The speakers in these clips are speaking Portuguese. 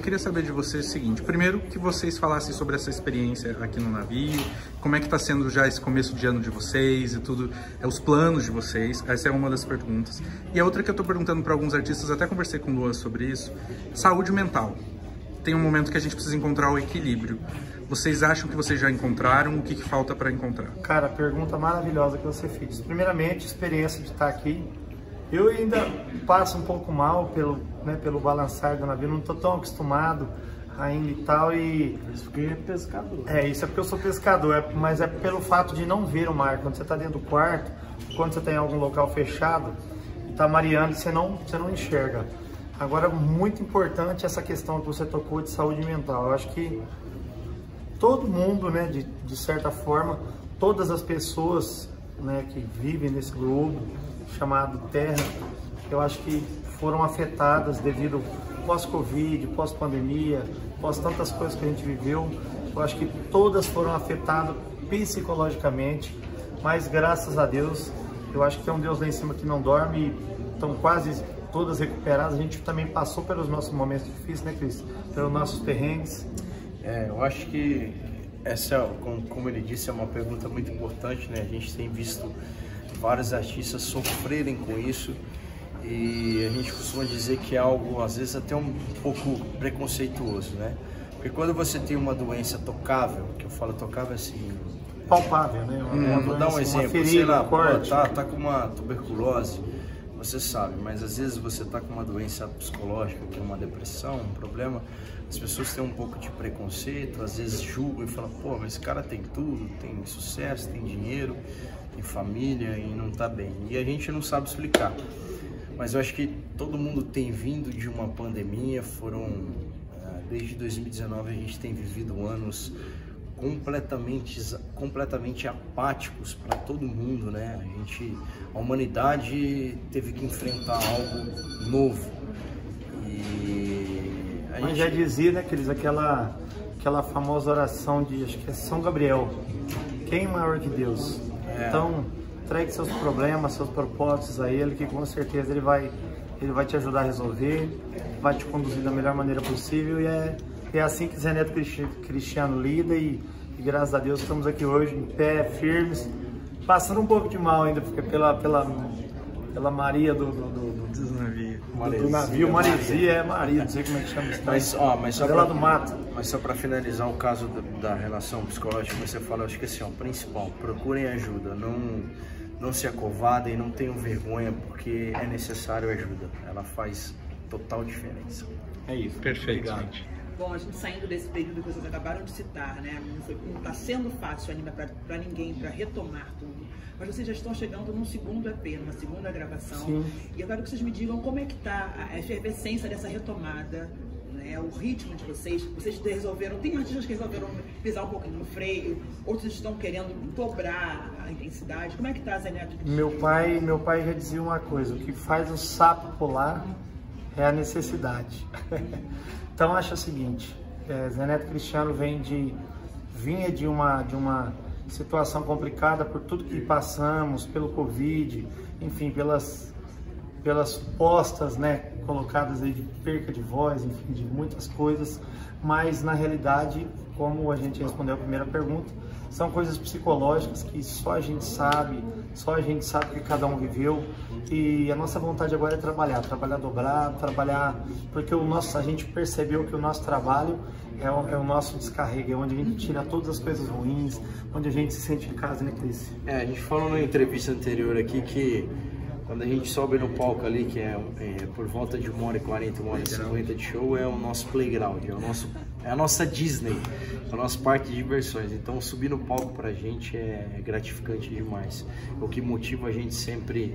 Eu queria saber de vocês o seguinte, primeiro que vocês falassem sobre essa experiência aqui no navio, como é que está sendo já esse começo de ano de vocês e tudo, os planos de vocês, essa é uma das perguntas. E a outra que eu estou perguntando para alguns artistas, até conversei com o Luan sobre isso, saúde mental. Tem um momento que a gente precisa encontrar o equilíbrio. Vocês acham que vocês já encontraram? O que falta para encontrar? Cara, pergunta maravilhosa que você fez. Primeiramente, experiência de estar aqui. Eu ainda passo um pouco mal pelo balançar do navio, não estou tão acostumado ainda e tal. Isso porque é pescador. Isso é porque eu sou pescador, mas é pelo fato de não ver o mar. Quando você está dentro do quarto, quando você está em algum local fechado, está mareando, você não enxerga. Agora, muito importante essa questão que você tocou de saúde mental. Eu acho que todo mundo, né, de certa forma, todas as pessoas, né, que vivem nesse globo chamado Terra, eu acho que foram afetadas devido pós-Covid, pós-pandemia, pós tantas coisas que a gente viveu. Eu acho que todas foram afetadas psicologicamente, mas graças a Deus, eu acho que tem um Deus lá em cima que não dorme e estão quase todas recuperadas. A gente também passou pelos nossos momentos difíceis, né, Cris? Pelos nossos perrengues. Eu acho que essa, como ele disse, é uma pergunta muito importante, né? A gente tem visto vários artistas sofrerem com isso e a gente costuma dizer que é algo, às vezes, até um pouco preconceituoso, né? Porque quando você tem uma doença tocável, que eu falo tocável assim... palpável, né? Vou dar um exemplo, ferida, sei lá, corte. tá com uma tuberculose, você sabe, mas às vezes você tá com uma doença psicológica, que é uma depressão, um problema, as pessoas têm um pouco de preconceito, às vezes julgam e falam, pô, mas esse cara tem tudo, tem sucesso, tem dinheiro, tem família e não tá bem. E a gente não sabe explicar. Mas eu acho que todo mundo tem vindo de uma pandemia, desde 2019 a gente tem vivido anos completamente apáticos para todo mundo, né? A humanidade teve que enfrentar algo novo. E Mas já dizia, né, Cris, aquela famosa oração de, acho que é São Gabriel, quem é maior que Deus? Então, entregue seus problemas, seus propósitos a Ele, que com certeza Ele vai te ajudar a resolver, vai te conduzir da melhor maneira possível, e é assim que Zé Neto Cristiano lida, e graças a Deus estamos aqui hoje em pé, firmes, passando um pouco de mal ainda, porque pela Maria do navio, Maresia, Maria, não sei como é que chama isso. Mas só lá do mato. Mas só para finalizar o caso da relação psicológica que você fala, acho que assim, o principal, procurem ajuda, não se acovardem, não tenham vergonha, porque é necessário ajuda, ela faz total diferença. É isso, perfeito. Bom, a gente saindo desse período que vocês acabaram de citar, né? Não está sendo fácil ainda para ninguém, para retomar tudo. Mas vocês já estão chegando num segundo EP, numa segunda gravação. Sim. E eu quero que vocês me digam como é que está a efervescência dessa retomada, né? O ritmo de vocês. Vocês resolveram, tem artistas que resolveram pisar um pouquinho no freio, outros estão querendo dobrar a intensidade. Como é que está, Zé Neto? Meu pai já dizia uma coisa: o que faz o sapo pular é a necessidade. Então acho o seguinte, Zé Neto Cristiano vinha de uma situação complicada por tudo que passamos, pelo Covid, enfim, pelas supostas, né, colocadas aí de perca de voz, enfim, de muitas coisas, mas na realidade, como a gente respondeu a primeira pergunta, são coisas psicológicas que só a gente sabe que cada um viveu, e a nossa vontade agora é trabalhar dobrado, porque a gente percebeu que o nosso trabalho é o nosso descarrego, é onde a gente tira todas as coisas ruins, onde a gente se sente em casa, né, Cris? A gente falou na entrevista anterior aqui que quando a gente sobe no palco ali, que é por volta de 1h40, 1h50 de show, é o nosso playground, é a nossa Disney, a nossa parque de diversões. Então subir no palco pra gente é gratificante demais. O que motiva a gente sempre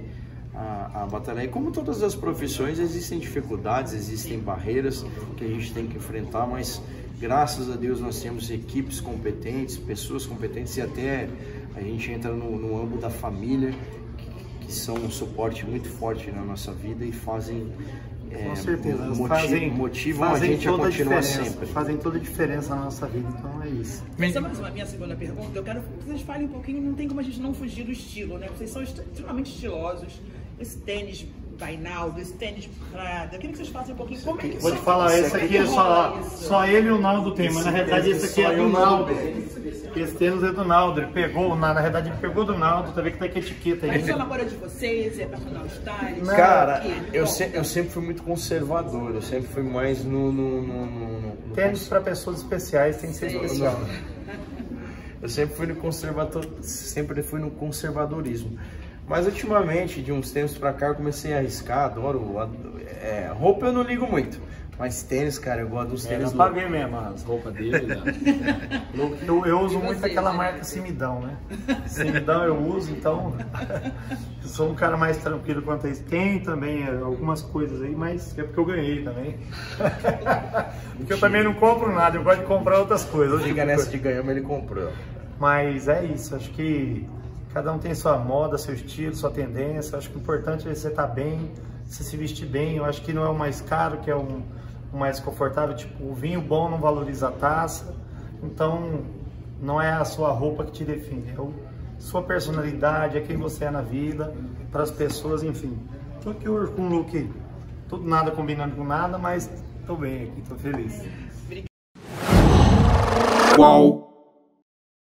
a batalhar. E como todas as profissões, existem dificuldades, existem barreiras que a gente tem que enfrentar, mas graças a Deus nós temos equipes competentes, pessoas competentes, e até a gente entra no âmbito da família, que são um suporte muito forte na nossa vida e fazem, com certeza, motivam a gente a continuar sempre. Fazem toda a diferença na nossa vida, então é isso. Essa é a minha segunda pergunta. Eu quero que vocês falem um pouquinho, não tem como a gente não fugir do estilo, né? Vocês são extremamente estilosos, esse tênis Vainaldo, esse tênis Prada. Eu queria que vocês falassem um pouquinho como é que Vou te falar, esse aqui é só ele e o Naldo tem, mas na realidade esse aqui é do Naldo. Esse tênis é do Naldo, ele pegou, na realidade ele pegou do Naldo, tá vendo que tá com a etiqueta aí. Mas isso é namoro de vocês, é personal style? Cara, eu sempre fui muito conservador, eu sempre fui mais no Tênis para pessoas especiais tem que ser especial. Eu sempre fui no conservadorismo. Mas ultimamente, de uns tempos pra cá, eu comecei a arriscar, adoro. Roupa eu não ligo muito. Mas tênis, cara, eu gosto dos tênis. Eu paguei mesmo as roupas dele. Eu uso muito aquela marca Simidão, né? Simidão eu uso, então eu sou um cara mais tranquilo quanto a isso. Tem também algumas coisas aí, mas é porque eu ganhei também. Porque eu também não compro nada, eu gosto de comprar outras coisas. Fica nessa de ganhar, mas ele comprou. Mas é isso, acho que cada um tem sua moda, seu estilo, sua tendência. Acho que o importante é você estar bem, você se vestir bem. Eu acho que não é o mais caro, que é o mais confortável. Tipo, o vinho bom não valoriza a taça. Então, não é a sua roupa que te define. É a sua personalidade, é quem você é na vida, para as pessoas, enfim. Tô aqui hoje com um look, tudo nada combinando com nada, mas tô bem aqui, tô feliz. Qual?